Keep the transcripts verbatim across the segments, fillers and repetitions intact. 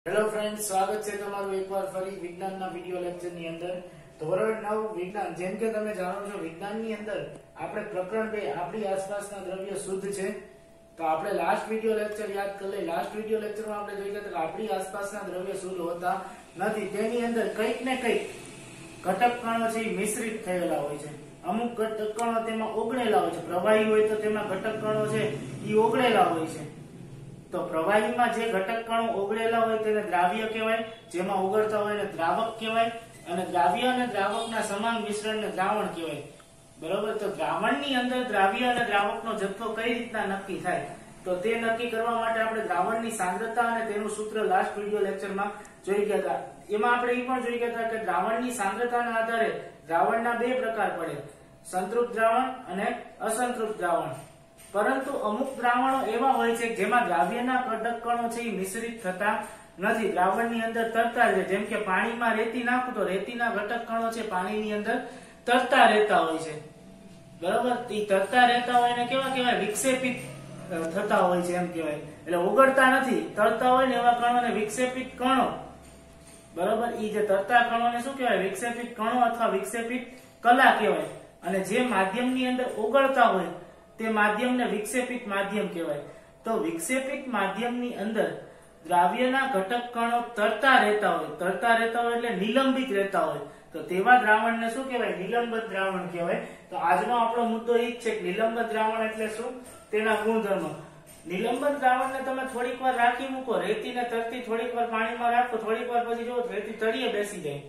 Hello friend, સ્વાગત છે તમારું એકવાર ફરી વિજ્ઞાનના વિડિયો લેક્ચરની અંદર. ધોરણ નવ વિજ્ઞાન. જેમ કે તમે જાણો છો, વિજ્ઞાનની અંદર આપણે પ્રકરણ બે આપણી આસપાસના દ્રવ્ય શુદ્ધ છે. તો આપણે લાસ્ટ વિડિયો લેક્ચર યાદ કરી લઈએ. લાસ્ટ વિડિયો લેક્ચરમાં આપણે જોઈ ગયા કે આપણી આસપાસના દ્રવ્ય શુદ્ધ હોતા નથી. તેની અંદર કંઈક ને કંઈક ઘટક કણો છે એ મિશ્રિત થયેલા હોય છે. અમુક ઘટક કણો તેમાં ઓગળેલા હોય છે. પ્રવાહી હોય તો તેમાં ઘટક કણો છે એ ઓગળેલા હોય છે. તો પ્રવાહીમાં જે ઘટક કણો ઓગળેલા હોય તેને દ્રાવ્ય કહેવાય, જેમાં ઓગળતા હોય એને દ્રાવક કહેવાય, અને દ્રાવ્ય અને દ્રાવકના સમાન મિશ્રણને દ્રાવણ કહેવાય. બરોબર. તો દ્રાવણની અંદર દ્રાવ્ય અને દ્રાવકનો જથ્થો કઈ રીતના નક્કી થાય, તો તે નક્કી કરવા માટે આપણે દ્રાવણની સાંદ્રતા અને તેનું સૂત્ર લાસ્ટ વિડિયો લેક્ચરમાં જોઈ ગયા હતા. એમાં આપણે એ પણ જોઈ ગયા હતા કે દ્રાવણની સાંદ્રતાના આધારે દ્રાવણના બે પ્રકાર પડે, સંતૃપ્ત દ્રાવણ અને અસંતૃપ્ત દ્રાવણ. પરંતુ અમુક દ્રાવણો એવા હોય છે જેમાં દ્રાવ્યના ઘટક કણો છે એ મિશ્રિત થતા નથી, દ્રાવણની અંદર તરતા રહે. જેમ કે પાણીમાં રેતી નાખો તો રેતીના ઘટક કણો છે પાણીની અંદર તરતા રહેતા હોય છે. બરાબર. એ તરતા રહેતા હોય એને કેવા કહેવાય? વિક્ષેપિત થતા હોય છે એમ કહેવાય. એટલે ઓગળતા નથી, તરતા હોય ને એવા કણોને વિક્ષેપિત કણો. બરાબર. એ જે તરતા કણોને શું કહેવાય? વિક્ષેપિત કણો અથવા વિક્ષેપિત કલા કહેવાય. અને જે માધ્યમની અંદર ઓગળતા હોય તે માધ્યમને વિક્ષેપિત માધ્યમ કહેવાય. તો વિક્ષેપિત માધ્યમની અંદર દ્રાવ્યના ઘટક કણો તરતા રહેતા હોય, તરતા રહેતા હોય એટલે નિલંબિત રહેતા હોય, તો તેવા દ્રાવણને શું કહેવાય? નિલંબિત દ્રાવણ કહેવાય. તો આજનો આપણો મુદ્દો એ જ છે કે નિલંબિત દ્રાવણ એટલે શું, તેના ગુણધર્મ. નિલંબિત દ્રાવણને તમે થોડીક વાર રાખી મૂકો, રેતીને તરતી થોડીક વાર પાણીમાં રાખો, થોડીક વાર પછી જો રેતી તળિયે બેસી જાય.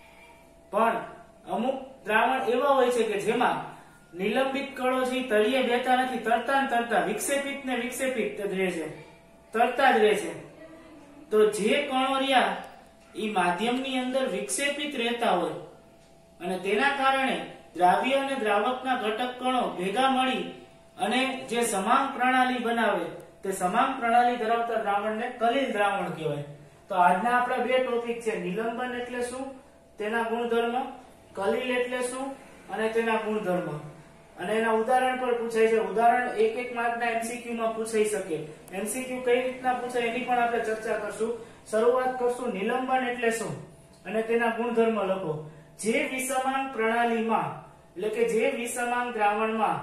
પણ અમુક દ્રાવણ એવા હોય છે કે જેમાં નિલંબિત કણો છે તળિયે બેઠા નથી, તરતા ને તરતા વિક્ષેપિત ને વિક્ષેપિત જ રહે છે, તરતા જ રહે છે. તો જે કણો રહ્યા એ માધ્યમની અંદર વિક્ષેપિત રહેતા હોય અને તેના કારણે દ્રાવ્ય અને દ્રાવકના ઘટક કણો ભેગા મળી અને જે સમાન પ્રણાલી બનાવે, તે સમાન પ્રણાલી ધરાવતા દ્રાવણને કલિલ દ્રાવણ કહેવાય. તો આજના આપણા બે ટોપિક છે, નિલંબન એટલે શું, તેના ગુણધર્મ, કલિલ એટલે શું અને તેના ગુણધર્મ. અને એના ઉદાહરણ પર પૂછાય છે. ઉદાહરણ એક એક માર્કના એમસીક્યુ માં પૂછાઈ શકે. એમસીક્યુ કઈ રીતના પૂછાય એની પણ આપણે ચર્ચા કરશું. શરૂઆત કરશું નિલંબન એટલે શું અને તેના ગુણધર્મ લખો. જે વિષમાન પ્રણાલીમાં એટલે કે જે વિષમાન દ્રાવણમાં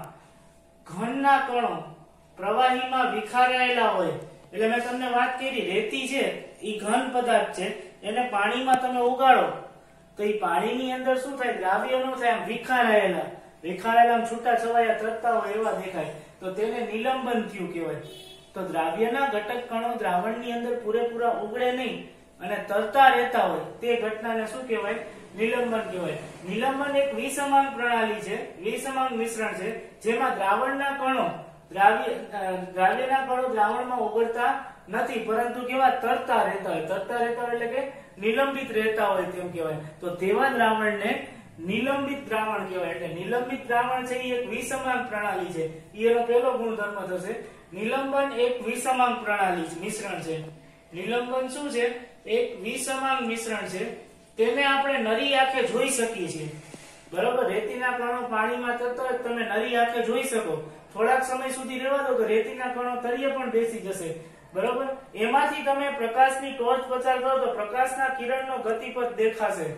ઘનના કણો પ્રવાહીમાં વિખરાયેલા હોય, એટલે મેં તમને વાત કરી રેતી છે એ ઘન પદાર્થ છે, એને પાણીમાં તમે ઓગાળો તો એ પાણીની અંદર શું થાય? દ્રાવ્ય નો થાય, વિખરાયેલા વિખરાયેલા છૂટા છવાયા તરતા હોય એવા દેખાય, તો તેને નિલંબન થયું કહેવાય. તો દ્રાવ્યના ઘટક કણો દ્રાવણની અંદર પૂરેપૂરા ઓગળે નહીં અને તરતા રહેતા હોય તે ઘટનાને શું કહેવાય? નિલંબન કહેવાય. નિલંબન એક વિષમાન પ્રણાલી છે, વિષમાન મિશ્રણ છે, જેમાં દ્રાવણના કણો દ્રાવ્ય દ્રાવ્યના કણો દ્રાવણમાં ઓગળતા નથી, પરંતુ કેવા? તરતા રહેતા હોય. તરતા રહેતા હોય એટલે કે નિલંબિત રહેતા હોય તેમ કહેવાય. તો તેવા દ્રાવણને નિલંબિત દ્રાવણ કહેવાય. એટલે નિલંબિત દ્રાવણ છે એ એક વિષમાન પ્રણાલી છે. એનો પહેલો ગુણધર્મ થશે. નિલંબન એક વિષમાન પ્રણાલી મિશ્રણ છે. નિલંબન શું છે? એક વિષમાન મિશ્રણ છે. તેને આપણે નરી આંખે જોઈ શકીએ છીએ. બરોબર. રેતીના કણો પાણીમાં તરતા હોય તમે નરી આંખે જોઈ શકો. થોડાક સમય સુધી રહેવા દો તો રેતીના કણો તળિયે પણ બેસી જશે. બરોબર. એમાંથી તમે પ્રકાશની ટોર્ચ પસાર કરો તો પ્રકાશના કિરણનો ગતિપથ દેખાશે.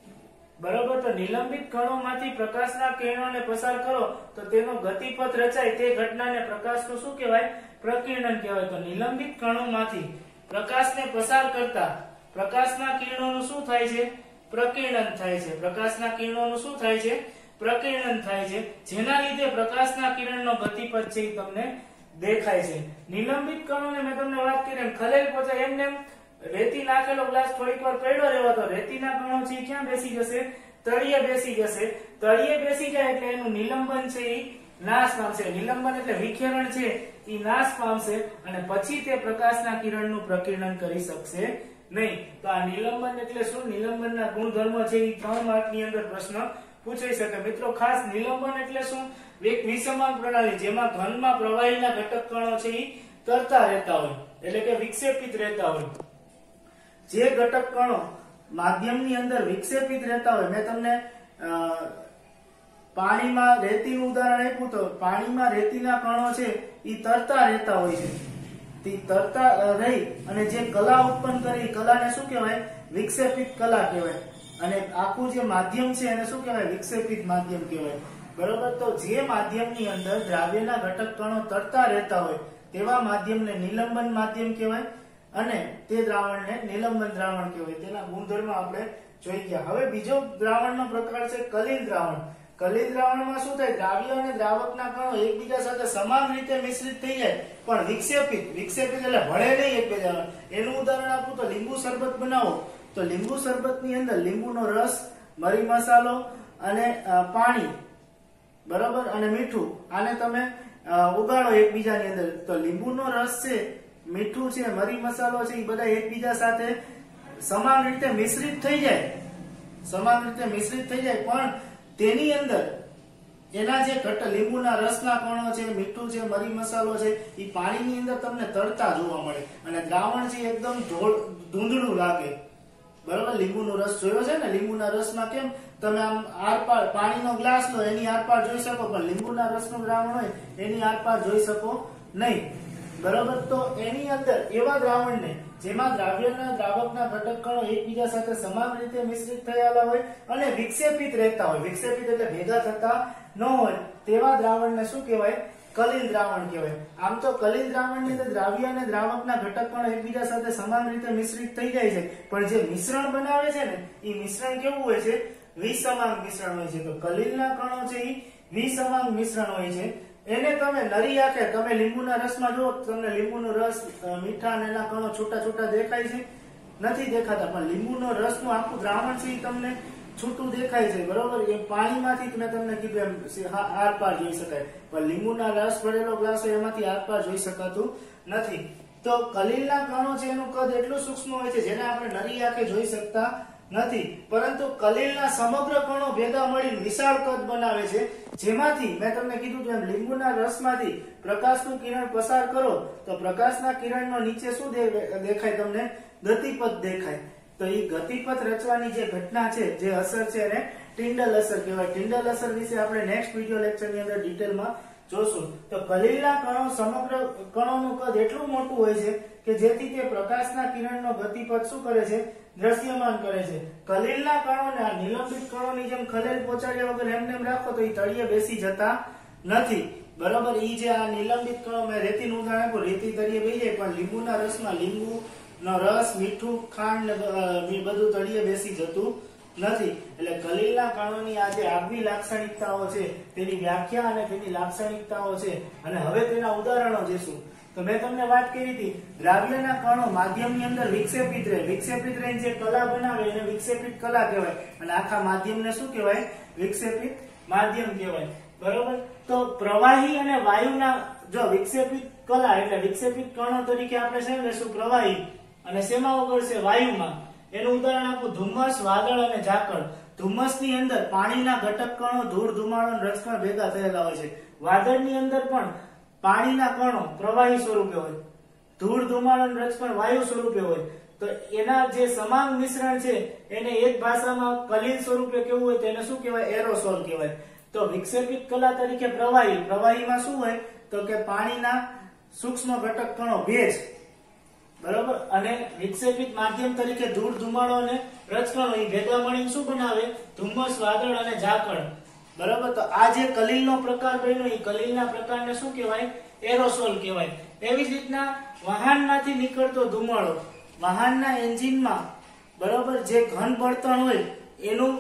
બરોબર. તો નિલંબિત કણોમાંથી પ્રકાશના કિરણોને પસાર કરો તો તેનો ગતિપથ રચાય, તે ઘટનાને પ્રકાશનું શું કહેવાય? પ્રકિરણન કહેવાય. તો નિલંબિત કણોમાંથી પ્રકાશને પસાર કરતા પ્રકાશના કિરણોનું શું થાય છે? પ્રકિરણન થાય છે. પ્રકાશના કિરણોનું શું થાય છે? પ્રકિરણન થાય છે, જેના લીધે પ્રકાશના કિરણનો ગતિપથ છે એ તમને દેખાય છે. નિલંબિત કણોને મેં તમને વાત કરી એમ ખલેલ પહોંચાય એમને રેતી નાખેલો ગ્લાસ થોડીક વાર પડ્યો રહેવા તો રેતીના કણો છે ક્યાં બેસી જશે? તળિયે બેસી જશે. તળિયે બેસી જાય એટલે એનું નિલંબન છે એ નાશ પામશે. નિલંબન એટલે વિખેરણ છે એ નાશ પામશે અને પછી તે પ્રકાશના કિરણનું પ્રકિરણન કરી શકશે નહીં. તો આ નિલંબન એટલે શું, નિલંબનના ગુણધર્મ છે એ ત્રણ માર્કની અંદર પ્રશ્ન પૂછાઈ શકે. મિત્રો ખાસ નિલંબન એટલે શું? એક વિષમાન પ્રણાલી જેમાં ઘનમાં પ્રવાહીના ઘટક કણો છે એ તરતા રહેતા હોય, એટલે કે વિક્ષેપિત રહેતા હોય. જે ઘટક કણો માધ્યમની અંદર વિક્ષેપિત રહેતા હોય, મેં તમને પાણીમાં રેતીનું ઉદાહરણ આપ્યું તો પાણીમાં રેતીના કણો છે એ તરતા રહેતા હોય છે. તે તરતા રહી અને જે કલા ઉત્પન્ન કરી કલાને શું કહેવાય? વિક્ષેપિત કલા કહેવાય. અને આખું જે માધ્યમ છે એને શું કહેવાય? વિક્ષેપિત માધ્યમ કહેવાય. બરોબર. તો જે માધ્યમની અંદર દ્રાવ્યના ઘટક કણો તરતા રહેતા હોય તેવા માધ્યમને નિલંબન માધ્યમ કહેવાય અને તે દ્રાવણને નિલંબન દ્રાવણ કહેવાય. તેના ગુણધર્મો આપણે જોઈ ગયા. હવે બીજો દ્રાવણનો પ્રકાર છે કલિલ દ્રાવણ. કલિલ દ્રાવણમાં શું થાય? દ્રાવ્ય અને દ્રાવકના કણો એકબીજા સાથે સમાન રીતે મિશ્રિત થઈ જાય પણ વિક્ષેપિત વિક્ષેપિત એટલે ભળે નહીં એકબીજાને. એનું ઉદાહરણ આપું તો લીંબુ શરબત બનાવો તો લીંબુ શરબતની અંદર લીંબુનો રસ, મરી મસાલો અને પાણી, બરાબર, અને મીઠું, આને તમે ઉગાડો એકબીજાની અંદર તો લીંબુનો રસ છે, મીઠું છે, મરી મસાલો છે, એ બધા એકબીજા સાથે સમાન રીતે મિશ્રિત થઈ જાય સમાન રીતે મિશ્રિત થઈ જાય પણ તેની અંદર એના જે ઘટ લીંબુના રસના કણો છે, મીઠું છે, મરી મસાલો છે, એ પાણીની અંદર તમને તરતા જોવા મળે અને દ્રાવણ છે એકદમ ધૂંધળું લાગે. બરોબર. લીંબુનો રસ જોયો છે ને? લીંબુના રસમાં કેમ તમે આમ આરપાર પાણીનો ગ્લાસ લો એની આરપાર જોઈ શકો પણ લીંબુના રસનું દ્રાવણ હોય એની આરપાર જોઈ શકો નહીં. બરોબર. તો એની અંદર એવા દ્રાવણને જેમાં દ્રાવ્યના દ્રાવકના ઘટક કણો એકબીજા સાથે સમાન રીતે મિશ્રિત થયેલા હોય અને વિક્ષેપિત રહેતા હોય, વિક્ષેપિત એટલે ભેગા થતા ન હોય તેવા દ્રાવણને શું કહેવાય? કલિલ દ્રાવણ કહેવાય. આમ તો કલિલ દ્રાવણની અંદર દ્રાવ્ય અને દ્રાવકના ઘટક કણો એકબીજા સાથે સમાન રીતે મિશ્રિત થઈ જાય છે પણ જે મિશ્રણ બનાવે છે ને એ મિશ્રણ કેવું હોય છે? વિસમાંગ મિશ્રણ હોય છે. તો કલિલના કણો છે એ વિસમાંગ મિશ્રણ હોય છે. એને તમે નરી આંખે તમે લીંબુના રસમાં જુઓ તમને લીંબુનો રસ, મીઠા અને એના કણો છૂટા છૂટા દેખાય છે? નથી દેખાતા. પણ લીંબુનો રસનું આખું દ્રાવણ છે એ તમને છૂટું દેખાય છે. બરોબર. એ પાણીમાંથી મેં તમને કીધું એમ આર પાર જોઈ શકાય પણ લીંબુના રસ ભરેલો ગ્લાસ હોય એમાંથી આર પાર જોઈ શકાતું નથી. તો કલિલના કણો છે એનું કદ એટલું સૂક્ષ્મ હોય છે જેને આપણે નરી આંખે જોઈ શકતા નથી પરંતુ કલિલના સમગ્ર કણો ભેગા મળીને વિશાળ કદ બનાવે છે જેમાંથી મેં તમને કીધું એમ લીંબુના રસમાંથી પ્રકાશનું કિરણ પસાર કરો તો પ્રકાશના કિરણનો નીચે શું દેખાય? તમને ગતિપથ દેખાય. તો એ ગતિપથ રચવાની જે ઘટના છે, જે અસર છે એને ટિન્ડલ અસર કહેવાય. ટિન્ડલ અસર વિશે આપણે નેક્સ્ટ વિડિયો લેક્ચરની અંદર ડિટેલમાં જોશું. તો કલિલના કણો સમગ્ર કણોનું કદ એટલું મોટું હોય છે કે જેથી તે પ્રકાશના કિરણનો ગતિપથ શું કરે છે? દ્રશ્યમાન કરે છે. કલિલના કણોને આ નિલંબિત કણોની જેમ ખલેલ પહોંચાડ્યા વગર એમને એમ રાખો તો એ તળિયે બેસી જતા નથી. બરાબર. ઈ જે આ નિલંબિત કણો મેં રેતીનું ઉદાહરણ આપ્યું, રેતી તળિયે બેસી જાય પણ લીંબુના રસમાં લીંબુ નો રસ, મીઠું, ખાંડ ને બધું તળિયે બેસી જતું નથી. એટલે કલિલના કણોની આ જે આગવી લાક્ષણિકતાઓ છે તેની વ્યાખ્યા અને તેની લાક્ષણિકતાઓ છે અને હવે તેના ઉદાહરણો જોઈશું. તો મેં તમને વાત કરી હતી દ્રાવ્યના કણો માધ્યમની અંદર વિક્ષેપિત રહે, વિક્ષેપિત રહીને જે કલા બનાવે એને વિક્ષેપિત કલા કહેવાય અને આખા માધ્યમને શું કહેવાય? વિક્ષેપિત માધ્યમ કહેવાય. બરોબર. તો પ્રવાહી અને વાયુના જો વિક્ષેપિત કલા એટલે વિક્ષેપિત કણો તરીકે આપણે શું લેશું? પ્રવાહી. અને શેમાં ઓગળશે? વાયુમાં. એનું ઉદાહરણ આપું ધુમ્મસ, વાદળ અને ઝાકળ. ધુમ્મસની અંદર પાણીના ઘટક કણો, ધૂળ, ધુમાડો અને રજકણ ભેગા થયેલા હોય છે. વાદળની અંદર પણ પાણીના કણો પ્રવાહી સ્વરૂપે હોય, ધૂળ, ધુમાડો અને રજકણ વાયુ સ્વરૂપે હોય. તો એના જે સમાન મિશ્રણ છે એને એક ભાષામાં કલિલ સ્વરૂપે કેવું હોય તેને શું કહેવાય? એરોસોલ કહેવાય. તો વિક્ષેપિત કલા તરીકે પ્રવાહી. પ્રવાહીમાં શું હોય? તો કે પાણીના સૂક્ષ્મ ઘટક કણો, ભેજ. બરોબર. અને વિક્ષેપિત માધ્યમ તરીકે ધૂળ, ધુમાડો અને રજકણો એ ભેગા મળીને શું બનાવે? ધુમ્મસ, વાદળ અને ઝાકળ. બરાબર. તો આ જે કલિલનો પ્રકાર બન્યો એ કલિલના પ્રકારને શું કહેવાય? એરોસોલ કહેવાય. એવી જ રીતના વાહનમાંથી નીકળતો ધુમાડો, વાહનના એન્જિનમાં બરાબર જે ઘન બળતણ હોય એનું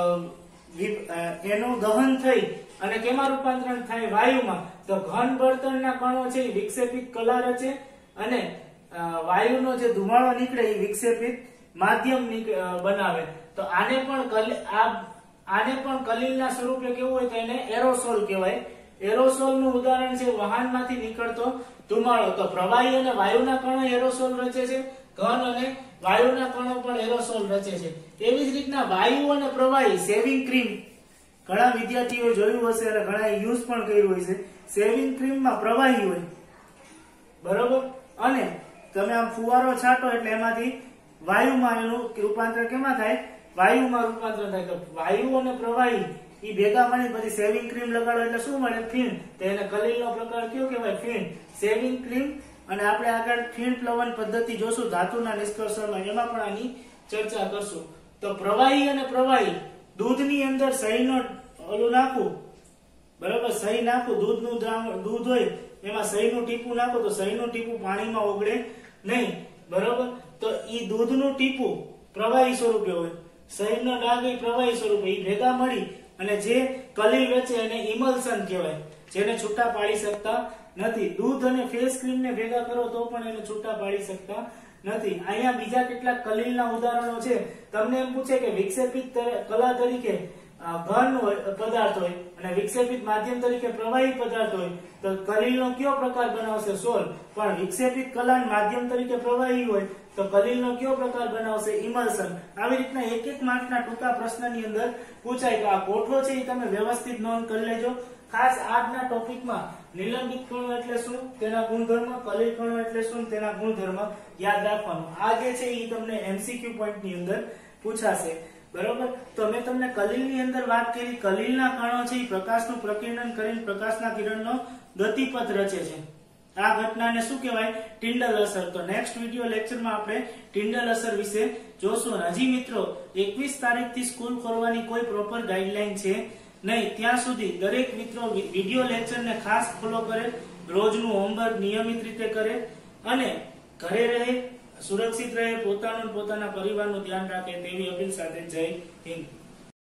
એનું દહન થઈ અને કેમાં રૂપાંતરણ થાય? વાયુમાં. તો ઘન બળતણના કણો છે એ વિક્ષેપિત કલા રચે અને વાયુનો જે ધુમાડો નીકળે એ વિક્ષેપિત માધ્યમ બનાવે. તો આને પણ આ આને પણ કલિલના સ્વરૂપે કેવું હોય તો એને એરોસોલ કહેવાય. એરોસોલનું ઉદાહરણ છે વાહનમાંથી નીકળતો ધુમાડો. તો પ્રવાહી અને વાયુના કણો એરોસોલ રચે છે, ઘન અને વાયુના કણો પણ એરોસોલ રચે છે. એવી જ રીતના વાયુ અને પ્રવાહી, સેવિંગ ક્રીમ ઘણા વિદ્યાર્થીઓ જોયું હશે અને ઘણા યુઝ પણ કર્યું હોય છે. સેવિંગ ક્રીમમાં પ્રવાહી હોય, બરોબર, અને તમે આમ ફુવારો છાંટો એટલે એમાંથી વાયુમાં એનું રૂપાંતર કેમાં થાય? વાયુમાં રૂપાંતર થાય. તો વાયુ અને પ્રવાહી એ ભેગા મળી પછી સેવિંગ ક્રીમ લગાડો એટલે શું મળે? ફીણ. તો એને કલિલનો પ્રકાર કયો કહેવાય? ફીણ. સેવિંગ ક્રીમ અને આપણે આગળ ફીણ પ્લવન પદ્ધતિ જોશું ધાતુના નિષ્કર્ષણમાં, એમાં પણ આની ચર્ચા કરશું. તો પ્રવાહી અને પ્રવાહી દૂધની અંદર સહીનો ઓલું નાખવું, બરાબર, સહી નાખું, દૂધનું દ્રાવણ દૂધ હોય એમાં સહીનું ટીપું નાખો તો સહીનું ટીપું પાણીમાં ઓગળે નહીં, બરાબર. તો ઈ દૂધનું ટીપું પ્રવાહી સ્વરૂપે હોય, સહીનો ડાઘ એ પ્રવાહી સ્વરૂપે, એ ભેગા મળી અને જે કલીલ રચે એને ઇમલ્શન કહેવાય, જેને છૂટા પાડી શકતા નથી. દૂધ અને ફેસ ક્રીમ ને ભેગા કરો તો પણ એને છૂટા પાડી શકતા નથી. અહીંયા બીજા કેટલાક કલીલના ઉદાહરણો છે. તમને એમ પૂછે કે વિક્ષેપિત કલા તરીકે ઘન પદાર્થ હોય અને વિક્ષેપિત માધ્યમ તરીકે પ્રવાહી પદાર્થ હોય તો કલીલનો કયો પ્રકાર બનાવશે? સોલ. પણ વિક્ષેપિત કલા માધ્યમ તરીકે પ્રવાહી હોય તો કલીલનો કયો પ્રકાર બનાવશે? ઇમલ્શન. આવી રીતના એક એક માર્કના ટૂંકા પ્રશ્નની અંદર પૂછાય. તો આ કોઠો છે એ તમે વ્યવસ્થિત નોંધ કરી લેજો. ખાસ આજના ટોપિકમાં નિલંબિત કણો એટલે શું, તેના ગુણધર્મ, કલીલ કણો એટલે શું, તેના ગુણધર્મ યાદ રાખવાનું. આ જે છે એ તમને એમસીક્યુ પોઈન્ટ ની અંદર પૂછાશે, બરોબર. તો મેં તમને કલીલની અંદર વાત કરી, કલીલના કણો છે એ પ્રકાશનું પ્રકીર્ણન કરીને પ્રકાશના કિરણનો ગતિપથ રચે છે. આ ઘટનાને શું કહેવાય? ટિન્ડલ અસર. તો નેક્સ્ટ વિડિયો લેક્ચરમાં આપણે ટિન્ડલ અસર વિશે જોશું. હજી મિત્રો એકવીસ તારીખથી સ્કૂલ ખોલવાની કોઈ પ્રોપર ગાઈડલાઈન છે નહીં. ત્યાં સુધી દરેક મિત્રો વિડિયો લેક્ચરને ખાસ ફોલો કરે, રોજનું હોમવર્ક નિયમિત રીતે કરે અને ઘરે રહે, સુરક્ષિત રહે, પોતાનું પોતાના પરિવારનું ધ્યાન રાખે તેવી અપીલ સાથે જય હિન્દ.